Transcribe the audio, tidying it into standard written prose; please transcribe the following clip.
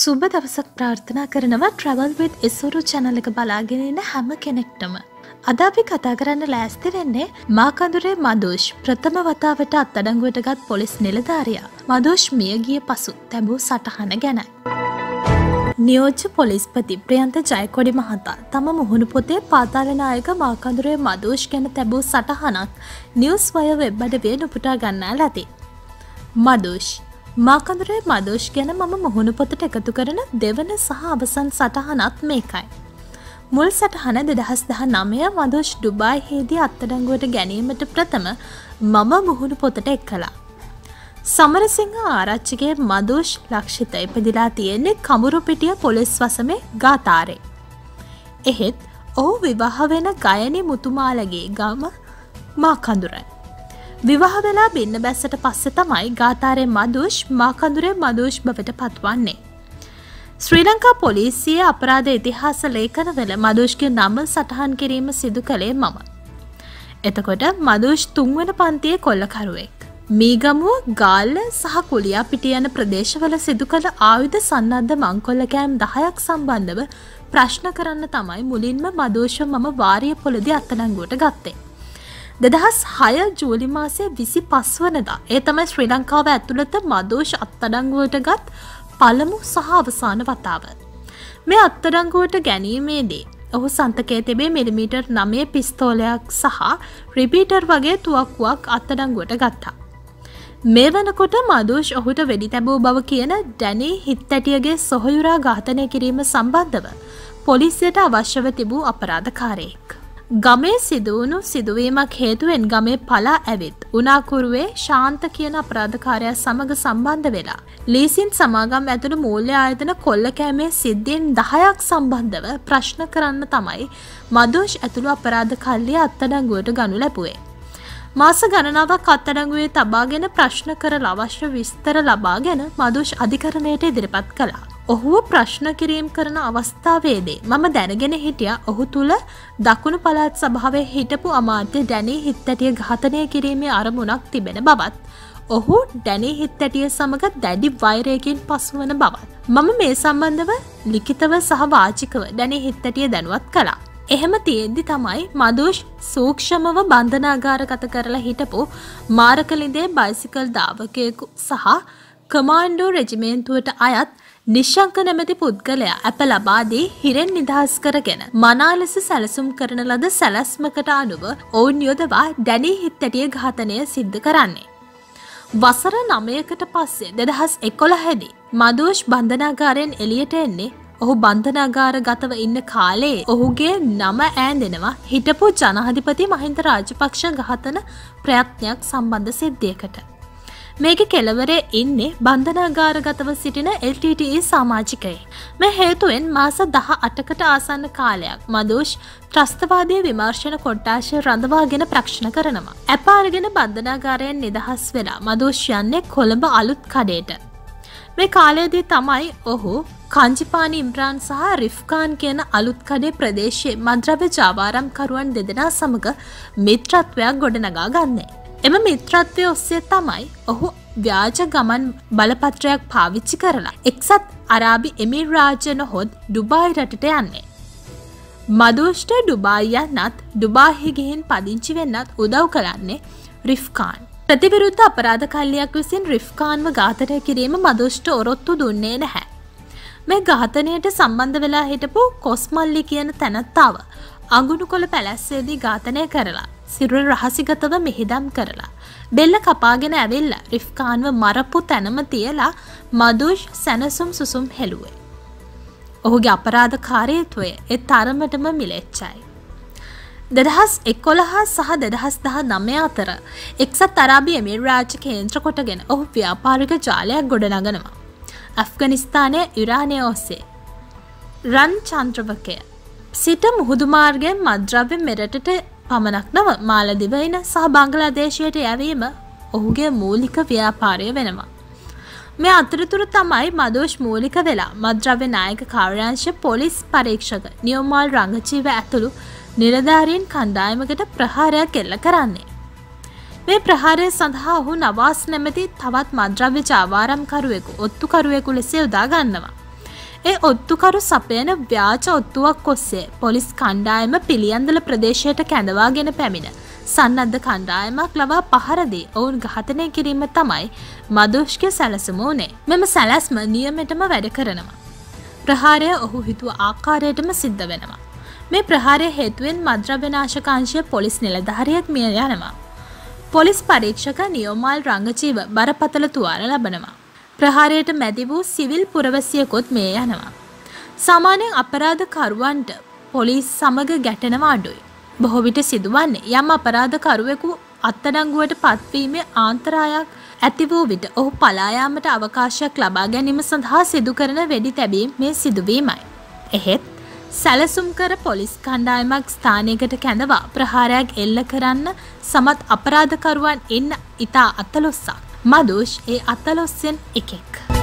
සුබ දවසක් ප්‍රාර්ථනා කරනවා Travel with Isuru channel එක බලාගෙන ඉන්න හැම කෙනෙක්ටම. අද අපි කතා කරන්න ලෑස්ති වෙන්නේ මාකඳුරේ මදුෂ් ප්‍රථම වතාවට අත්අඩංගුවට පොලිස් නිලධාරියා මදුෂ් මිය ගිය පසු තැබූ සටහන ගැනයි. නියෝජ්‍ය පොලිස්පති ප්‍රියන්ත ජයකොඩි මහතා තම මුහුණු පොතේ පාතාල නායක මාකඳුරේ මදුෂ් ගැන තැබූ සටහනක් නිවුස් වය වෙබ් අඩවියේ උපුටා ගන්නා ලදී. මදුෂ් මාකඳුරේ මදුෂ් ගැන මම මුහුණු පොතට එකතු කරන දෙවන සහ අවසන් සටහනත් මේකයි. මුල් සටහන 2019 මදුෂ් ඩුබායිහිදී අත්අඩංගුවට ගැනීමට ප්‍රථම මම මුහුණු පොතට එක්කලා. සමරසිංහ ආරච්චිගේ මදුෂ් ලක්ෂිත ඉපදිලා තියෙන්නේ කමුරුපිටිය පොලිස් වසමේ ගාතාරේ. එහෙත් ඔහු විවාහ වෙන ගයනි මුතුමාලගේ ගම මාකඳුරයි. විවාහ වෙලා බින්න බැස්සට පස්සේ තමයි ගාතාරේ මදුෂ් මාකඳුරේ මදුෂ් බවට පත්වන්නේ. ශ්‍රී ලංකා පොලිසියේ අපරාධ ඉතිහාස ලේඛනවල මදුෂ්ගේ නම සටහන් කිරීම සිදු කළේ මම. එතකොට මදුෂ් 3 වෙනි පන්තියේ කොල්ලකරුවෙක්. මීගමුව ගාල්ල සහ කුලියාපිටිය යන ප්‍රදේශවල සිදු කළ ආයුධ සන්නද්ධ මංකොල්ල කෑම් 10ක් සම්බන්ධව ප්‍රශ්න කරන්න තමයි මුලින්ම මදුෂ්ව මම වාරිය පොළදී අත්අඩංගුවට ගත්තේ. 2006 ජූලි මාසයේ 25 වනදා ඒ තමයි ශ්‍රී ලංකාව ඇතුළත මදුෂ් අත්අඩංගුවට ගත් පළමු සහ අවසාන වතාව. මේ අත්අඩංගුවට ගැනීමේදී ඔහු සන්තකයේ තිබේ මිලිමීටර් 9 පිස්තෝලයක් සහ රිපීටර් වගේ තුවක්කුවක් අත්අඩංගුවට ගත්තා. මේ වෙනකොට මදුෂ් ඔහුට වෙඩි තැබූ බව කියන ඩැනි හිත්තැටියගේ සොහොයුරා ඝාතනය කිරීම සම්බන්ධව පොලිසියට අවශ්‍යව තිබූ අපරාධකාරයෙක්. ගමේ සිදුවුණු සිදුවීමක් හේතුවෙන් ගමේ පලා ඇවිත් උනාකුරුවේ ශාන්ත කියන අපරාධකාරයා සමග සම්බන්ධ වෙලා ලීසින් සමාගම් ඇතුළු මූල්‍ය ආයතන කොල්ල කෑමේ සිද්ධීන් 10ක් සම්බන්ධව ප්‍රශ්න කරන්න තමයි මදුෂ් ඇතුළු අපරාධ කල්ලිය අත්අඩංගුවට ගනු ලැබුවේ. මාස ගණනාවක් අත්අඩංගුවේ තබාගෙන ප්‍රශ්න කරලා අවශ්‍ය විස්තර ලබාගෙන මදුෂ් අධිකරණයට ඉදිරිපත් කළා. ඔහුව ප්‍රශ්න කිරීම කරන අවස්ථාවේදී මම දැනගෙන හිටියා ඔහු තුල දකුණු පළාත් සභාවේ හිටපු අමාත්‍ය ඩැනි හිත්තැටිය ඝාතනය කිරීමේ අරමුණක් තිබෙන බවත් ඔහු ඩැනි හිත්තැටිය සමග දැඩි වෛරයකින් පසුවන බවත් මම මේ සම්බන්ධව ලිඛිතව සහ වාචිකව ඩැනි හිත්තැටිය දැනුවත් කළා. එහෙම තියෙද්දි තමයි මදුෂ් සූක්ෂමව බන්ධනාගාරගත කරලා හිටපු මාරකලින්දේ බයිසිකල් ධාවකයෙකු සහ කමාන්ඩෝ රෙජිමේන්තුවට අයත් නිශ්ශංක නැමැති පුද්ගලයා අප ලබා දී හිරෙන් නිදහස් කරගෙන මනා ලෙස සැලසුම් කරන ලද සැලැස්මකට අනුව ඔවුන් යොදවා ඩැනි හිත්තැටිය ඝාතනය සිද්ධ කරන්නේ. වසර 9කට පස්සේ 2011 දී මදුෂ් බන්ධනාගාරයෙන් එළියට එන්නේ ඔහු බන්ධනාගාරගතව ඉන්න කාලේ ඔහුගේ නම ඈඳෙනවා හිටපු ජනාධිපති මහින්ද රාජපක්ෂ ඝාතන ප්‍රයත්නයක් සම්බන්ධ සිද්ධියකට. මේකේ කෙළවරේ ඉන්නේ බන්ධනාගාරගතව සිටින LTTE සමාජිකයෙක්. මේ හේතුවෙන් මාස 18කට ආසන්න කාලයක් මදුෂ් ත්‍රස්තවාදී විමර්ශන කොට්ටාශය රඳවාගෙන ප්‍රශ්න කරනවා. අප අරගෙන බන්ධනාගාරයෙන් නිදහස් වෙලා මදුෂ් යන්නේ කොළඹ අලුත් කඩේට. මේ කාලයේදී තමයි ඔහු කංජිපානි ඉම්රාන් සහ රිෆ්කාන් කියන අලුත් කඩේ ප්‍රදේශයේ මද්‍රව්‍ය ජාවාරම්කරුවන් දෙදෙනා සමග මිත්‍රත්වයක් ගොඩනගා ගන්නේ. එම මිත්‍රත්වය ඔස්සේ තමයි ඔහු ව්‍යාජ ගමන් බලපත්‍රයක් පාවිච්චි කරලා එක්සත් අරාබි එමිරාජ්‍ය නොහොත් ඩුබායි රටට යන්නේ. මදුෂ්ට ඩුබායි යන්නත් ඩුබායි ගිහින් පදිංචි වෙන්නත් උදව් කරන්නේ රිෆ්කාන්. ප්‍රතිවිරුද්ධ අපරාධ කල්ලියක් විසින් රිෆ්කාන්ව ඝාතනය කිරීම මදුෂ්ට ඔරොත්තු දුන්නේ නැහැ. මේ ඝාතනයට සම්බන්ධ වෙලා හිටපු කොස්මල්ලි කියන තැනත්තාව අඟුණුකොළ පැලැස්සේදී ඝාතනය කරලා සිරුර රහසිගතව මෙහෙදම් කරලා බෙල්ල කපාගෙන ඇවිල්ලා රිෆ්කාන්ව මරපු තැනම තියලා මදුෂ් සැනසුම් සුසුම් හෙළුවේ. ඔහුගේ අපරාධකාරීත්වය ඒ තරමටම මිලෙච්චයි. 2011 සහ 2019 අතර එක්සත් අරාබි එමිරාජ්‍ය කේන්ද්‍ර කොටගෙන ඔහු ව්‍යාපාරික ජාලයක් ගොඩනගනවා. ඇෆ්ගනිස්තානයේ ඉරානය ඔස්සේ රන් චන්ද්‍රවකය සිට මුහුදු මාර්ගයෙන් මද්‍රව්‍ය මෙරටට පමණක් නොව මාලදිවයින සහ බංග්ලාදේශයට යැවීම ඔහුගේ මූලික ව්‍යාපාරය වෙනවා. මේ අතරතුර තමයි මදුෂ් මූලික වෙලා මද්‍රව්‍ය නායක කාර්යාංශ පොලිස් පරීක්ෂක නියෝමාල් රංගජීව ඇතුළු නිලධාරීන් කණ්ඩායමකට ප්‍රහාරයක් එල්ල කරන්නේ. මේ ප්‍රහාරය සඳහා ඔහු නවාස් නැමැති තවත් මද්‍රව්‍ය ජාවාරම්කරුවෙකු ඔත්තුකරුවෙකු ලෙස යොදා ගන්නවා. ඒ ඔත්තුකරු සපයන ව්‍යාජ ඔත්තුවක් ඔස්සේ පොලිස් කණ්ඩායම පිළියන්දල ප්‍රදේශයට කැඳවාගෙන පැමිණ සන්නද්ධ කණ්ඩායමක් ලවා පහර දී ඔවුන් ඝාතනය කිරීම තමයි මදුෂ්ගේ සැලසුම උනේ. මෙම සැලැස්ම නියමෙටම වැඩ කරනවා. ප්‍රහාරය ඔහු හිතුව ආකාරයටම සිද්ධ වෙනවා. මේ ප්‍රහාරය හේතුවෙන් මද්‍රව්‍ය නාශක අංශය පොලිස් නිලධාරියෙක් මිය යනවා. පොලිස් පරීක්ෂක නියෝමල් රංගජීව බරපතල තුවාල ලබනවා. ප්‍රහාරයට මැදි වූ සිවිල් පුරවැසියෙකුත් මිය යනවා. සාමාන්‍යයෙන් අපරාධකරුවන්ට පොලිස් සමග ගැටෙනවා අඩුයි. බොහෝ විට සිදුවන්නේ යම් අපරාධකරුවෙකු අත්අඩංගුවට පත්වීමේ ආන්තරායක් ඇති වූ විට ඔහු පලා යාමට අවකාශයක් ලබා ගැනීම සඳහා සිදු කරන වෙඩි තැබීම මේ සිදුවීමයි. එහෙත් සැලසුම් කර පොලිස් කණ්ඩායමක් ස්ථානයකට කැඳවා ප්‍රහාරයක් එල්ල කරන්න සමත් අපරාධකරුවන් ඉන්න ඉතා අතලොස්සක්. මදුෂ් ඒ අතලොස්සෙන් එකෙක්.